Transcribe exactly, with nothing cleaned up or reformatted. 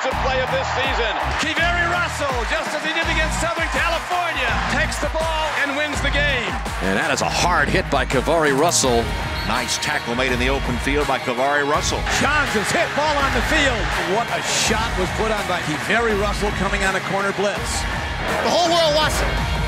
defensive play of this season. KeiVarae Russell, just as he did against Southern California, takes the ball and wins the game. And that is a hard hit by KeiVarae Russell. Nice tackle made in the open field by KeiVarae Russell. Johns is hit, ball on the field. What a shot was put on by KeiVarae Russell coming on a corner blitz. The whole world wants it.